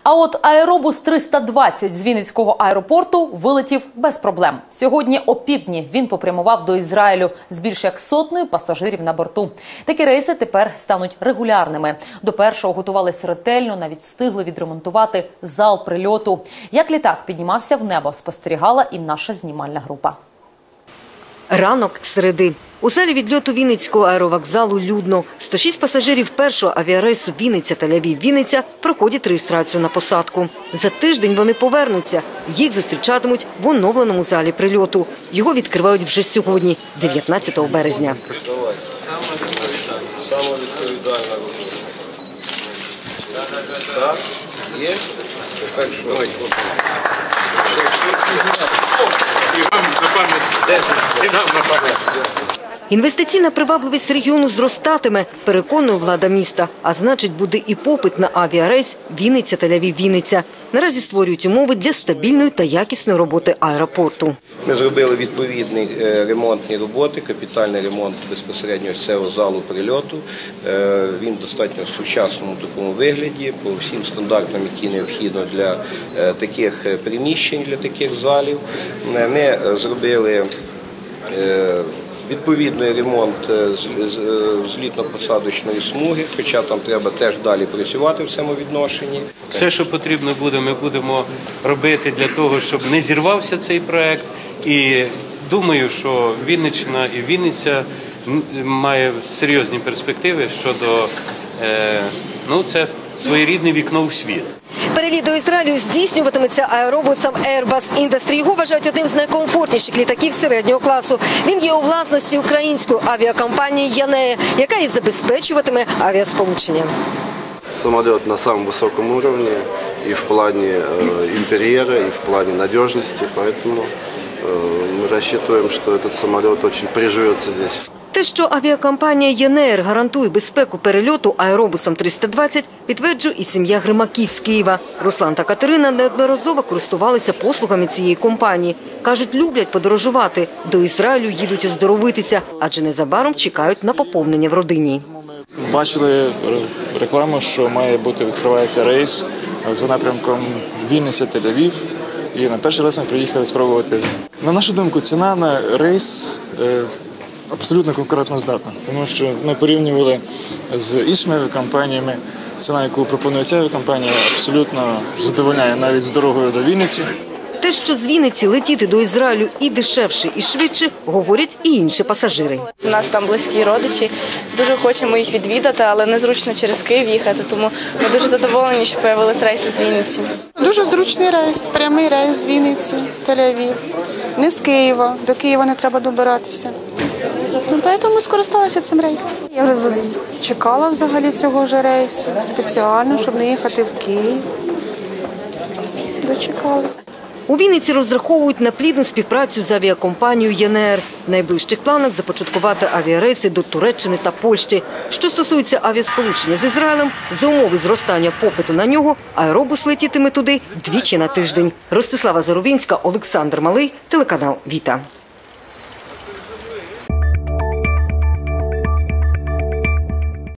А от аеробус 320 з Вінницького аеропорту вилетів без проблем. Сьогодні опівдні він попрямував до Ізраїлю з більш як 100 пасажирів на борту. Такі рейси тепер стануть регулярними. До першого готувались ретельно, навіть встигли відремонтувати зал прильоту. Як літак піднімався в небо, спостерігала і наша знімальна група. Ранок середи. У залі відльоту Вінницького аеровокзалу людно. 106 пасажирів першого авіарейсу Вінниця-Тель-Авів-Вінниця проходять реєстрацію на посадку. За тиждень вони повернуться. Їх зустрічатимуть в оновленому залі прильоту. Його відкривають вже сьогодні, 19 березня. Інвестиційна привабливість регіону зростатиме, переконує влада міста. А значить, буде і попит на авіарейс Вінниця-Тель-Авів-Вінниця. Наразі створюють умови для стабільної та якісної роботи аеропорту. Ми зробили відповідні ремонтні роботи, капітальний ремонт безпосередньо цього залу прильоту. Він достатньо в сучасному такому вигляді, по всім стандартам, які необхідно для таких приміщень, для таких залів. Ми зробили відповідний ремонт злітно-посадочної смуги, хоча там треба теж далі працювати в цьому відношенні. Все, що потрібно буде, ми будемо робити для того, щоб не зірвався цей проект. І думаю, що Вінниччина і Вінниця має серйозні перспективи щодо, це своєрідне вікно в світ. Переліт до Ізраїлю здійснюватиметься аеробусом Airbus Industry. Його вважають одним з найкомфортніших літаків середнього класу. Він є у власності української авіакомпанії «Янея», яка і забезпечуватиме авіасполучення. Самолет на самом высоком уровне и в плане интерьера, и в плане надежности, поэтому мы рассчитываем, что этот самолет очень приживется здесь. Те, що авіакомпанія «ЯНЕР» гарантує безпеку перельоту аеробусом 320, підтверджує і сім'я Гримаків з Києва. Руслан та Катерина неодноразово користувалися послугами цієї компанії. Кажуть, люблять подорожувати. До Ізраїлю їдуть оздоровитися, адже незабаром чекають на поповнення в родині. Бачили рекламу, що відкривається рейс за напрямком Вінниця-Тель-Авів. І на перший раз ми приїхали спробувати. На нашу думку, ціна на рейс абсолютно конкурентоздатна, тому що ми порівнювали з іншими авіакомпаніями. Ціна, яку пропонує ця авіакомпанія, абсолютно задовольняє навіть з дорогою до Вінниці. Те, що з Вінниці летіти до Ізраїлю і дешевше, і швидше, говорять і інші пасажири. У нас там близькі родичі, дуже хочемо їх відвідати, але незручно через Київ їхати, тому ми дуже задоволені, що з'явилися рейси з Вінниці. Дуже зручний рейс, прямий рейс з Вінниці, Тель-Авів, не з Києва, до Києва не треба добиратися. Тому скористалася цим рейсом. Я вже чекала взагалі цього ж рейсу спеціально, щоб не їхати в Київ. Дочекалася. У Вінниці розраховують на плідну співпрацю з авіакомпанією «ЯНЕР». В найближчих планах започаткувати авіарейси до Туреччини та Польщі. Що стосується авіасполучення з Ізраїлем, за умови зростання попиту на нього, аеробус летітиме туди двічі на тиждень. Ростислава Зарубінська, Олександр Малий, телеканал «Віта».